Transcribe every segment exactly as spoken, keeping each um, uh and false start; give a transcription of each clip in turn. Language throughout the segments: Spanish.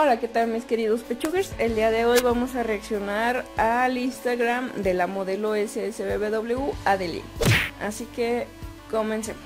Hola, ¿qué tal mis queridos pechugers? El día de hoy vamos a reaccionar al Instagram de la modelo S S B B W Adeline. Así que comencemos.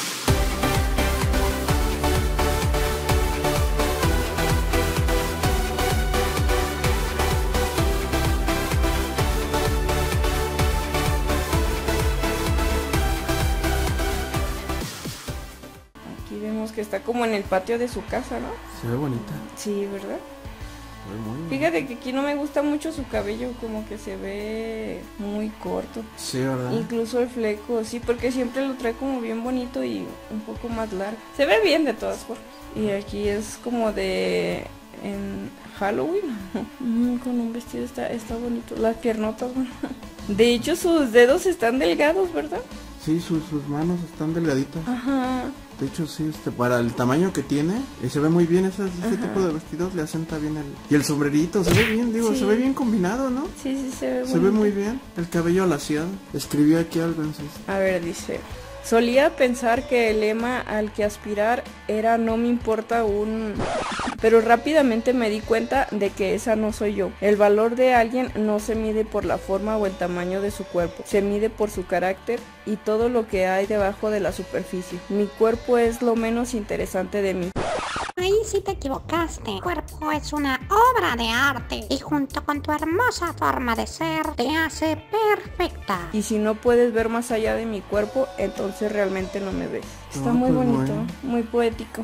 Aquí vemos que está como en el patio de su casa, ¿no? Se ve bonita. Sí, ¿verdad? Se ve muy Fíjate que aquí no me gusta mucho su cabello, como que se ve muy corto. Sí, ¿verdad? Incluso el fleco, sí, porque siempre lo trae como bien bonito y un poco más largo. Se ve bien de todas formas. Y aquí es como de... en Halloween. Mm, con un vestido está, está bonito. Las piernotas, bueno. De hecho sus dedos están delgados, ¿verdad? Sí, sus, sus manos están delgaditas. Ajá. De hecho, sí, este, para el tamaño que tiene, y se ve muy bien ese, ese tipo de vestidos, le asenta bien el... Y el sombrerito, se ve bien, digo, Sí. se ve bien combinado, ¿no? Sí, sí, se ve Se bonito. ve muy bien. El cabello alaciado. Escribió aquí algo en sus... A ver, dice... Solía pensar que el lema al que aspirar era no me importa un... Pero rápidamente me di cuenta de que esa no soy yo. El valor de alguien no se mide por la forma o el tamaño de su cuerpo. Se mide por su carácter y todo lo que hay debajo de la superficie. Mi cuerpo es lo menos interesante de mí. Ahí sí te equivocaste. Tu cuerpo es una obra de arte y junto con tu hermosa forma de ser te hace perfecta. Y si no puedes ver más allá de mi cuerpo, entonces realmente no me ves. Está Ah, muy pues bonito, bueno. muy poético.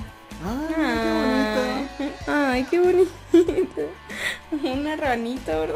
¡Ay, qué bonito! Ay, qué bonito. Una ranita, ¿verdad?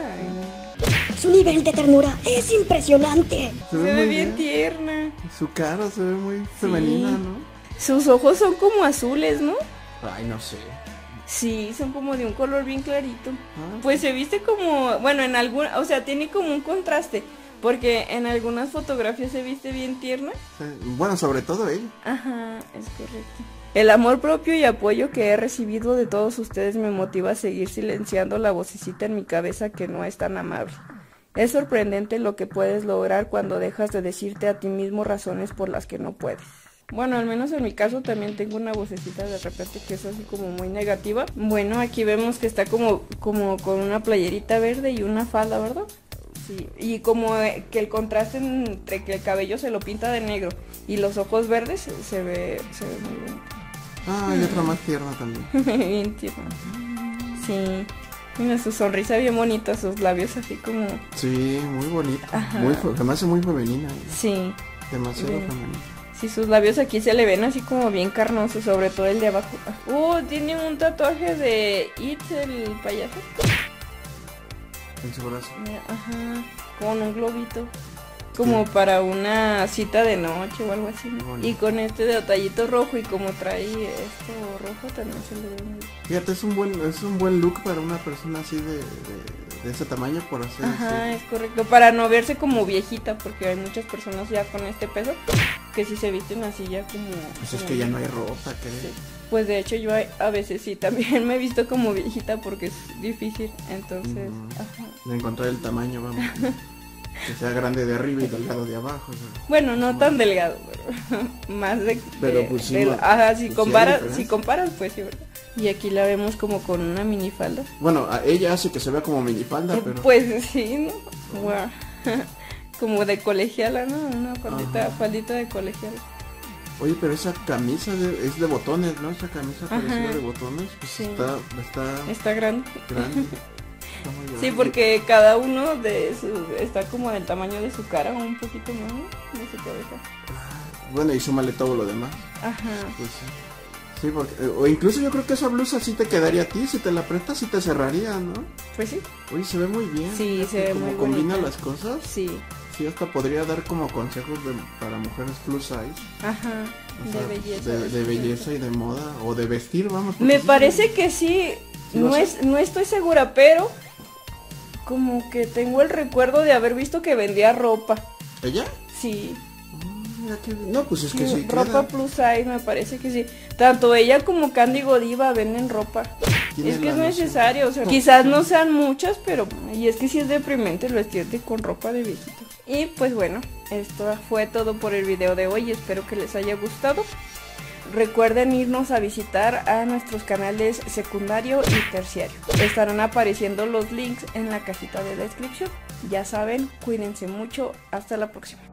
Ay, Su nivel de ternura es impresionante. se Se ve ve muy bien bien. tierna. Su cara se ve muy femenina, ¿no? Sus ojos son como azules, ¿no? Ay, no sé. Sí, son como de un color bien clarito. Ah, Pues se viste como, bueno, en alguna, o sea, tiene como un contraste, porque en algunas fotografías se viste bien tierna. sí. Bueno, sobre todo ella. Ajá, es correcto. El amor propio y apoyo que he recibido de todos ustedes me motiva a seguir silenciando la vocecita en mi cabeza que no es tan amable. Es sorprendente lo que puedes lograr cuando dejas de decirte a ti mismo razones por las que no puedes. Bueno, al menos en mi caso también tengo una vocecita de repente que es así como muy negativa. Bueno, aquí vemos que está como, como con una playerita verde y una falda, ¿verdad? Sí, y como eh, que el contraste entre que el cabello se lo pinta de negro y los ojos verdes se, se ve, se ve muy bonito. Ah, y otra más tierna también. Bien tierno. Sí. Mira su sonrisa bien bonita, sus labios así como... Sí, muy bonita. Ajá. Muy, fe- se me hace muy femenina. Sí. Demasiado Bien. femenina. Sí, sus labios aquí se le ven así como bien carnosos, sobre todo el de abajo. Uh, tiene un tatuaje de It, el payaso. En su brazo. Mira, ajá, con un globito. Como para una cita de noche o algo así, ¿no? Bonito. Y con este detallito rojo y como trae esto rojo también se le ve muy bien. Fíjate, es un buen, es un buen look para una persona así de, de, de ese tamaño, por así Ajá, decirlo. es correcto, para no verse como viejita, porque hay muchas personas ya con este peso que si se visten así ya como... Pues es como que ya no hay viejita. ropa, que Sí. Pues de hecho yo a veces sí también me he visto como viejita porque es difícil, entonces... Mm. Ajá. de encontrar el tamaño, vamos. Que sea grande de arriba y delgado de abajo. O sea. Bueno, no tan delgado, pero más de... Pero de- pues sí, de- no. ajá, si Pues sí hay comparas, diferencia. si comparas, pues sí, ¿verdad? Y aquí la vemos como con una minifalda. Bueno, a ella hace que se vea como minifalda, pero... Pues sí, ¿no? Guau. Como de colegiala, ¿no? Una faldita, Ajá. faldita de colegiala. Oye, pero esa camisa de- es de botones, ¿no? Esa camisa Ajá. parecida de botones, pues Sí. está, está Está grande. grande. Está muy grande. Sí, porque cada uno de su está como del tamaño de su cara, un poquito más, ¿no? De su cabeza. Bueno, y súmale todo lo demás. Ajá. Pues sí. Sí, porque... eh, O incluso yo creo que esa blusa sí te quedaría a ti, si te la prestas sí te cerraría, ¿no? Pues sí. Oye, se ve muy bien. Sí, Fíjate se ve cómo muy combina bonita. las cosas. Sí. Sí, hasta podría dar como consejos de, para mujeres plus size. Ajá. O sea, De belleza. De, de belleza y de moda. O de vestir, vamos. Me porque sí parece se- que sí. ¿Sí No lo es, no estoy segura, pero como que tengo el recuerdo de haber visto que vendía ropa. ¿Ella? Sí. Ah, mira qué bien. No, pues es que sí ropa queda. plus size, me parece que sí. Tanto ella como Candy Godiva venden ropa. Tiene Es que es la noción. necesario, o sea, quizás no sean muchas, pero y es que sí es deprimente el vestirte con ropa de viejito. Y pues bueno, esto fue todo por el video de hoy, espero que les haya gustado. Recuerden irnos a visitar a nuestros canales secundario y terciario. Estarán apareciendo los links en la cajita de descripción. Ya saben, cuídense mucho. Hasta la próxima.